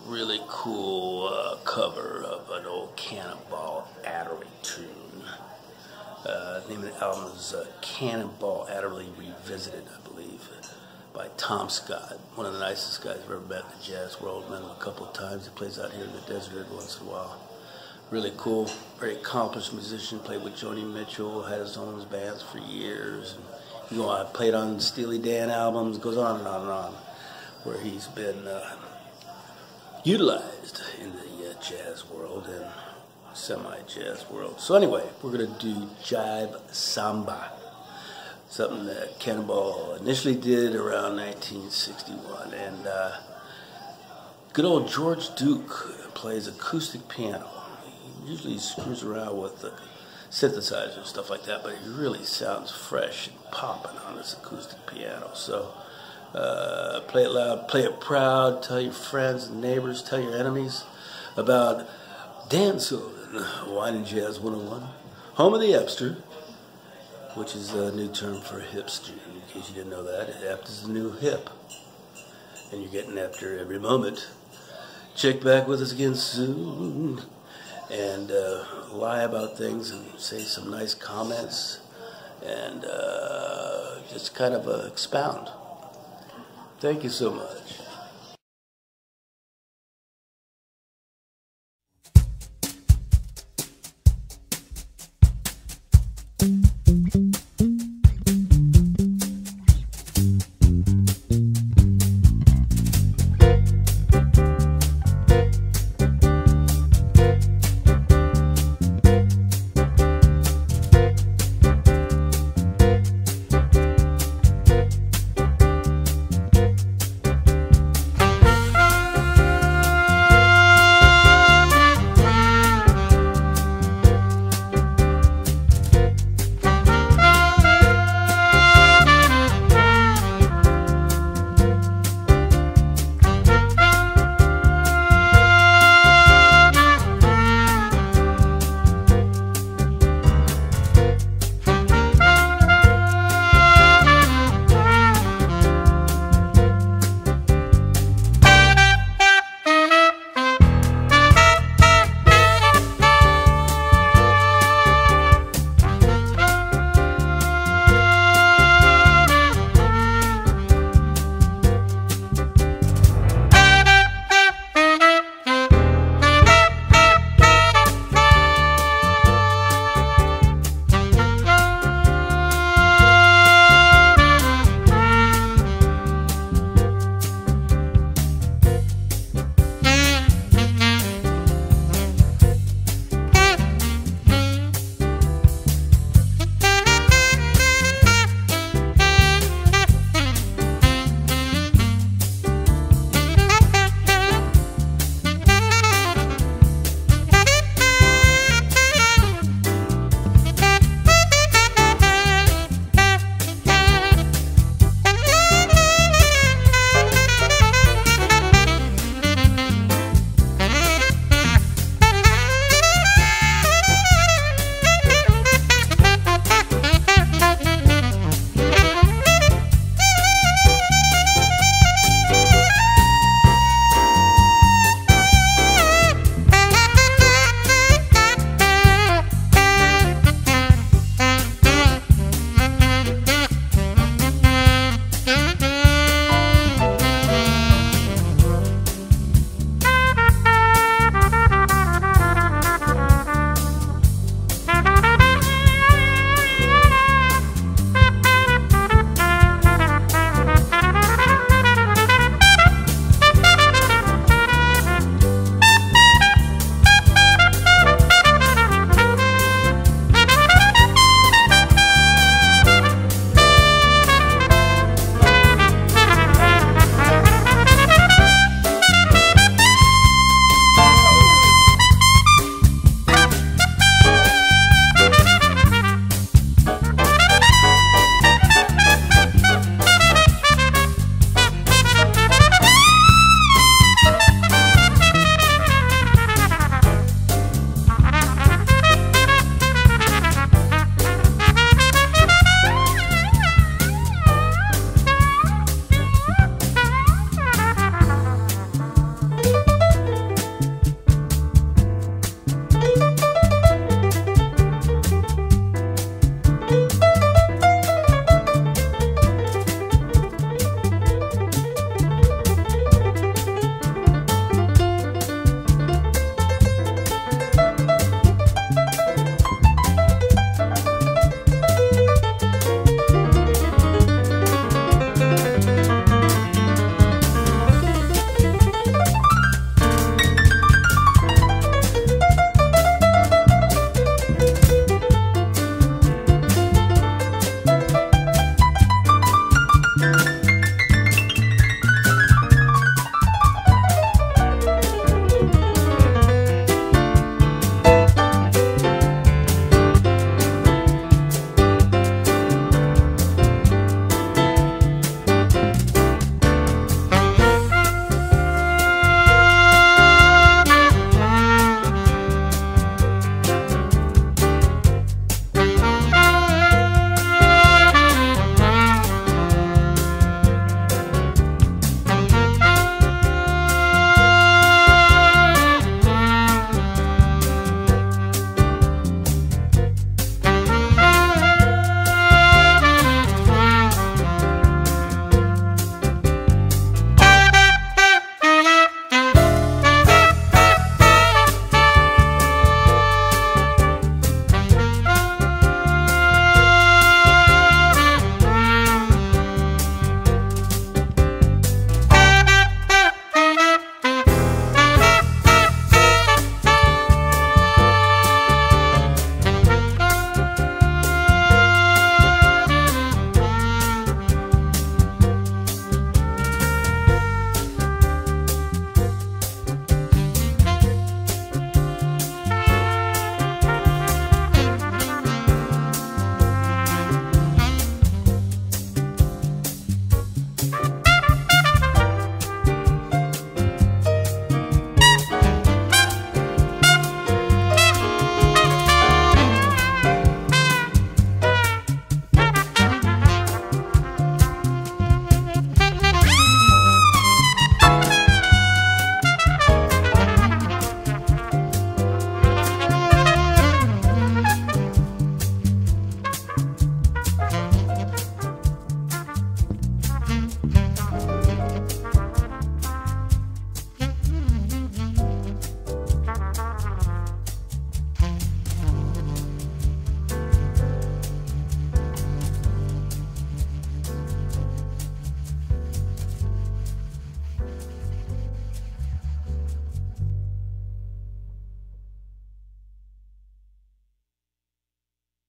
really cool cover of an old Cannonball Adderley tune. The name of the album is Cannonball Adderley Revisited, I believe, by Tom Scott, one of the nicest guys I've ever met in the jazz world. Met him a couple of times. He plays out here in the desert every once in a while. Really cool, very accomplished musician. Played with Joni Mitchell, had his own bands for years. And, played on Steely Dan albums, goes on and on and on, where he's been utilized in the jazz world and semi-jazz world. So anyway, we're going to do Jive Samba, something that Cannonball initially did around 1961. And good old George Duke plays acoustic piano. He usually screws around with the synthesizer and stuff like that, but he really sounds fresh and popping on this acoustic piano. So play it loud, play it proud, tell your friends and neighbors, tell your enemies about dancehall and Wine and Jazz 101, home of the hipster, which is a new term for hipster, in case you didn't know that. Hip is the new hip, and you're getting after every moment. Check back with us again soon, and lie about things and say some nice comments, and just kind of expound. Thank you so much.